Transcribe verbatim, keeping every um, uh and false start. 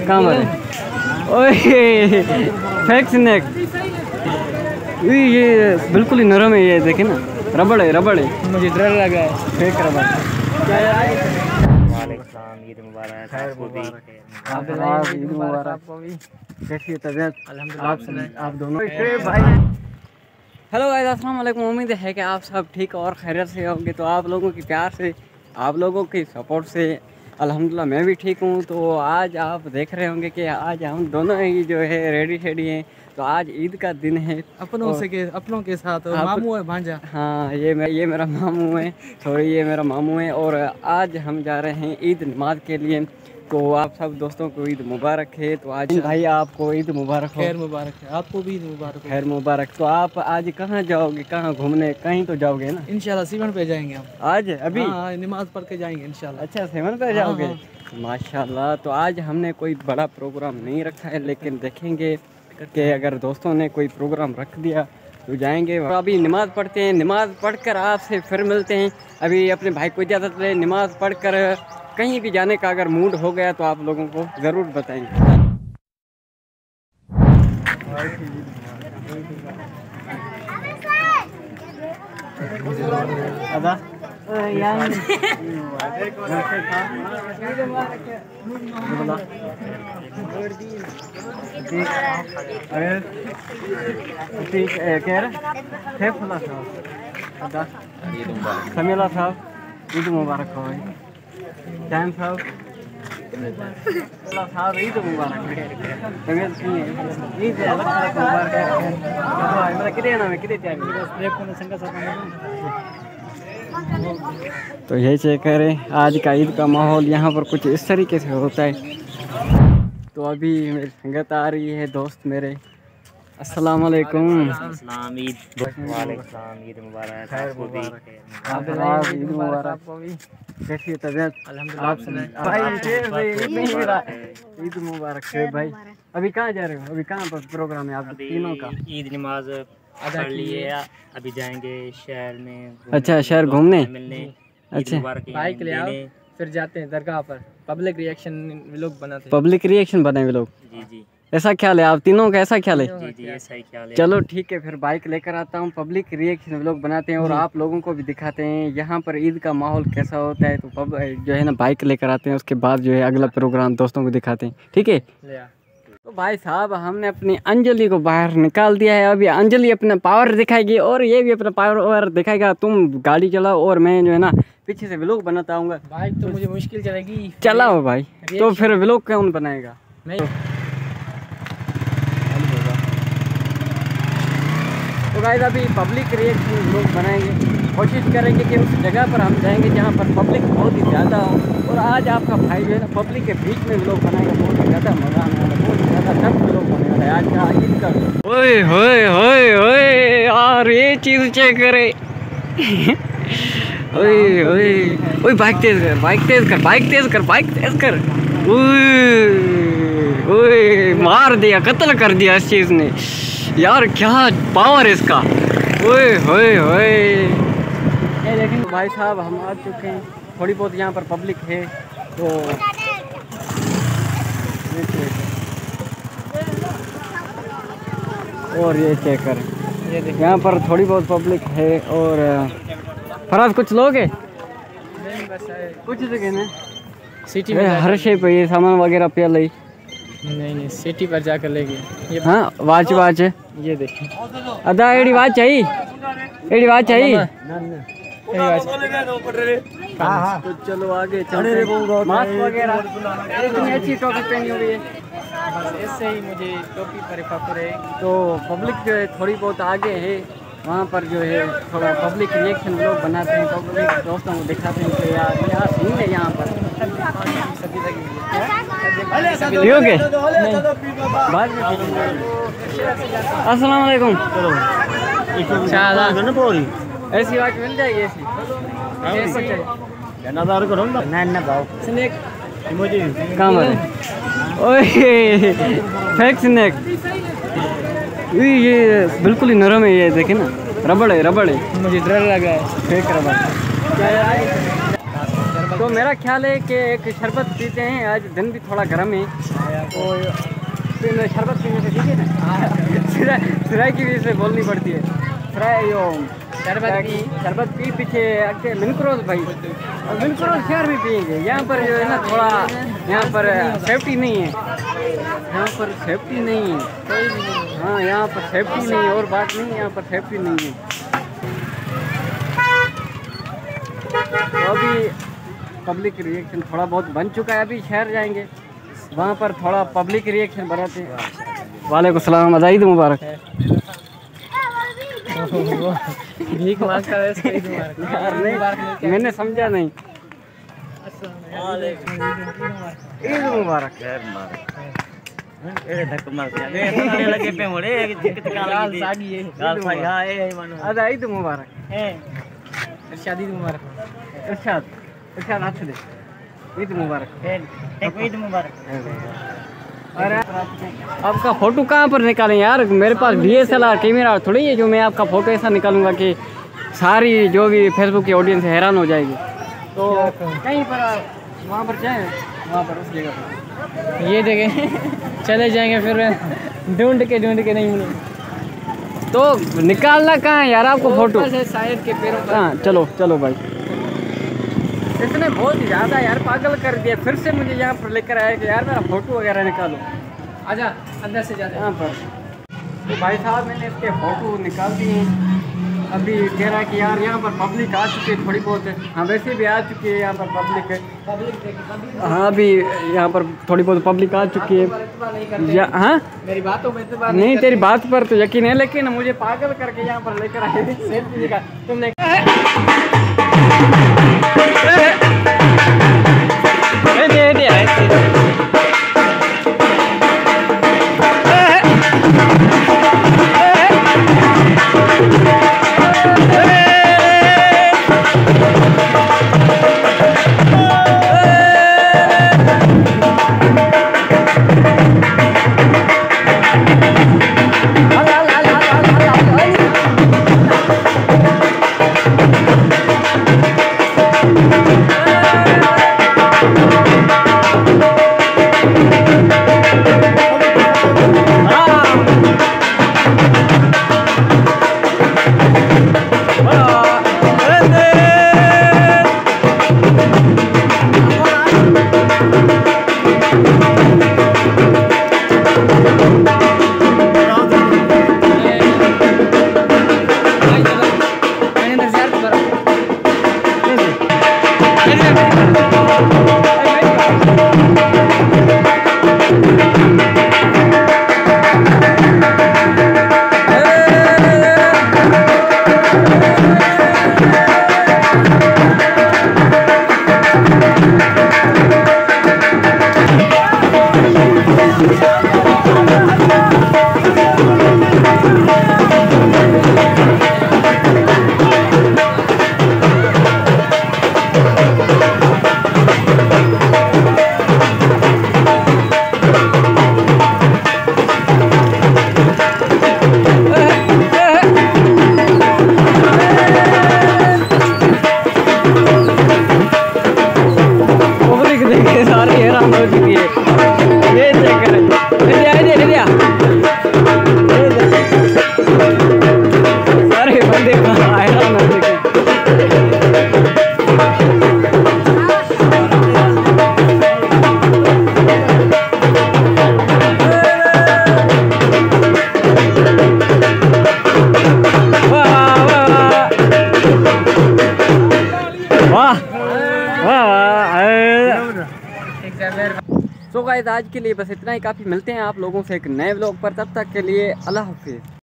कहाँ पर? ओए फेक स्नैक, ये बिल्कुल ही नरम है, ये देखे ना, रबड़ है रबड़ है, मुझे डर लगा है फेक रबड़। ईद मुबारक आपको भी, ईद मुबारक आपको भी। कैसी तबीयत? अल्हम्दुलिल्लाह, आप दोनों भाई। हेलो गाइस, अस्सलाम वालेकुम। उम्मीद है कि आप सब ठीक और खैरियत से होंगे। तो आप लोगों की प्यार से, आप लोगों की सपोर्ट से अल्हम्दुलिल्लाह मैं भी ठीक हूँ। तो आज आप देख रहे होंगे कि आज हम दोनों ही जो है रेडी शेडी हैं। तो आज ईद का दिन है, अपनों से के अपनों के साथ मामू है भांजा। हाँ, ये मैं ये मेरा मामू है, थोड़ी ये मेरा मामू है। और आज हम जा रहे हैं ईद नमाज के लिए। तो आप सब दोस्तों को ईद मुबारक है। तो आज भाई आपको ईद मुबारक हो। खैर मुबारक है, आपको भी ईद मुबारक हो। खैर मुबारक। तो आप आज कहाँ जाओगे, कहाँ घूमने? कहीं तो जाओगे ना? इंशाल्लाह सेवन पे जाएंगे हम आज अभी। हाँ, नमाज पढ़ के जाएंगे इंशाल्लाह। अच्छा, सेवन पे जाओगे? हाँ, हाँ। माशाल्लाह। तो आज हमने कोई बड़ा प्रोग्राम नहीं रखा है, लेकिन देखेंगे कि अगर दोस्तों ने कोई प्रोग्राम रख दिया तो जाएंगे। अभी नमाज़ पढ़ते हैं, नमाज़ पढ़कर आपसे फिर मिलते हैं। अभी अपने भाई को इजाज़त ले, नमाज़ पढ़कर कहीं भी जाने का अगर मूड हो गया तो आप लोगों को ज़रूर बताएंगे। अदा समीला साहब, ईद मुबारक हो। टाइम साहब साहब ईद मुबारक। तबीयत ईद मुबारक। कितने नाम है, कितने? तो यही चेक करें आज का ईद का माहौल यहाँ पर कुछ इस तरीके से होता है। तो अभी मेरी संगत आ रही है, दोस्त मेरे। अस्सलाम वालेकुम। ईद ईद मुबारक आपको भी, ईद मुबारक आपको भी। कैसी तबीयत? ईद मुबारक है भाई। अभी कहाँ जा रहे हो? अभी कहाँ पर प्रोग्राम है आप तीनों का? ईद नमाज पढ़ लिए, अभी जाएंगे शहर में। अच्छा, शहर घूमने मिलने। अच्छा, बाइक ले आओ, फिर जाते हैं दरगाह पर, पब्लिक रिएक्शन व्लॉग बनाते हैं। पब्लिक रिएक्शन बनाए व्लॉग? जी जी, ऐसा ख्याल है आप तीनों का? ऐसा ख्याल है? जी जी, ऐसा ही ख्याल है। चलो ठीक है, फिर बाइक लेकर आता हूँ, पब्लिक रिएक्शन व्लॉग बनाते हैं और आप लोगों को भी दिखाते हैं यहाँ पर ईद का माहौल कैसा होता है। तो पब जो है ना बाइक लेकर आते हैं, उसके बाद जो है अगला प्रोग्राम दोस्तों को दिखाते हैं। ठीक है। तो भाई साहब, हमने अपनी अंजलि को बाहर निकाल दिया है। अभी अंजलि अपना पावर दिखाएगी और ये भी अपना पावर दिखाएगा। तुम गाड़ी चलाओ और मैं जो है ना पीछे से व्लॉग बनाता हूँ। बाइक तो मुझे मुश्किल चलेगी। चलाओ भाई, तो फिर व्लॉग कौन बनाएगा? मैं। तो गाइस अभी पब्लिक रिएक्शन व्लॉग बनाएंगे, कोशिश करेंगे कि उस जगह पर हम जाएंगे जहाँ पर पब्लिक बहुत ही ज़्यादा हो। और आज आपका भाई जो है ना पब्लिक के बीच में व्लॉग बनाएगा, बहुत ही ज़्यादा मज़ा आने वाला, बहुत ही ज़्यादा टफ व्लॉग बने वाला है आज का ईद का। ओए होए होए होए यार, ये चीज़ चेक करे। ओए ओए ओए, बाइक तेज कर, बाइक तेज कर, बाइक तेज कर, बाइक तेज कर। ओए ओए, मार दिया, कत्ल कर दिया इस चीज़ ने यार, क्या पावर है इसका। ओए होए होए, ये देखें भाई साहब, हम आ चुके हैं। थोड़ी बहुत यहाँ पर पब्लिक है। तो और ये चेक कर, यहाँ पर थोड़ी बहुत पब्लिक है। और फराज कुछ लोग है कुछ जगह ना सिटी में हर शे पे ये सामान वगैरह पे ली। नहीं नहीं, सिटी पर जाकर लेंगे। ये हाँ, वाच वाच है, ये देखिए। अदा एडी वाच चाहिए, एडी वाच चाहिए। तो चलो आगे चलते। मास्क वगैरह इतनी अच्छी टोपी पहनी हुई है, इससे ही मुझे टोपी पर फख्र है। तो पब्लिक जो है थोड़ी बहुत आगे है, वहाँ पर जो है थोड़ा पब्लिक रिएक्शन लोग बनाते हैं, पब्लिक दोस्तों को दिखाते हैं कि यार यहाँ सीन है यहाँ पर। पियोगे? बाद में। अस्सलाम वालेकुम। ऐसी बात मिल जाएगी? ऐसी कहाँ पर? ओए फेक स्नैक, ये बिल्कुल ही नरम है, ये देखे ना, रबड़ है रबड़ है, मुझे डर लगा है फेक रबड़। तो मेरा ख्याल है कि एक शरबत पीते हैं, आज दिन भी थोड़ा गर्म है तो फिर शरबत पीने से ठीक है ना। सिरा सिराय की वजह से बोलनी पड़ती है। सिराय यो शरबत की शरबत पी पीछे आके मिनक्रोज भाई, और मिनक्रोज शहर में पिएंगे। यहाँ पर जो है ना थोड़ा यहाँ पर सेफ्टी नहीं है, यहाँ पर सेफ्टी नहीं है कोई भी। हाँ यहाँ पर सेफ्टी नहीं है, और बात नहीं, यहाँ पर सेफ्टी नहीं है। तो अभी पब्लिक रिएक्शन थोड़ा बहुत बन चुका है, अभी शहर जाएंगे वहाँ पर थोड़ा पब्लिक रिएक्शन बनाते हैं। वालेकुम सलाम, अज़ाईद मुबारक। भीख मांगता है इसको ईद मुबारक। यार नहीं, मैंने समझा नहीं। ईद मुबारक। अज़ाईद मुबारक। इरशाद ईद मुबारक। इरशाद इरशाद हाथ दे, ईद मुबारक। ईद मुबारक। अरे आपका फोटो कहाँ पर निकालें यार, मेरे पास D S L R camera थोड़ी है जो मैं आपका फ़ोटो ऐसा निकालूंगा कि सारी जो भी फेसबुक की ऑडियंस हैरान हो जाएगी। तो कहीं पर वहाँ पर जाएँ, वहाँ पर उस जगह पर ये देखें चले जाएंगे फिर ढूंढ के ढूंढ के नहीं मिलेंगे तो निकालना कहाँ है यार आपको फ़ोटो? शायद के पैरों पर। हाँ चलो चलो भाई, इसने बहुत ज़्यादा यार पागल कर दिया। फिर से मुझे यहाँ पर लेकर आया कि यार मेरा फ़ोटो वगैरह निकालो। आजा अंदर से जाते हैं। यहाँ पर तो भाई साहब मैंने इसके फ़ोटो निकाल दिए हैं। अभी कह रहा है कि यार यहाँ पर पब्लिक आ चुकी है थोड़ी बहुत है। हाँ वैसे भी आ चुकी है यहाँ पर पब्लिक है। पब्लिक हाँ अभी यहाँ पर थोड़ी बहुत पब्लिक आ चुकी है। या हाँ मेरी बातों में तो बात नहीं, तेरी बात पर तो यकीन है, लेकिन मुझे पागल करके यहाँ पर लेकर आए सेल्फी निकाल तुमने। सो गाइस आज के लिए बस इतना ही काफ़ी। मिलते हैं आप लोगों से एक नए व्लॉग पर, तब तक के लिए अल्लाह हाफिज़।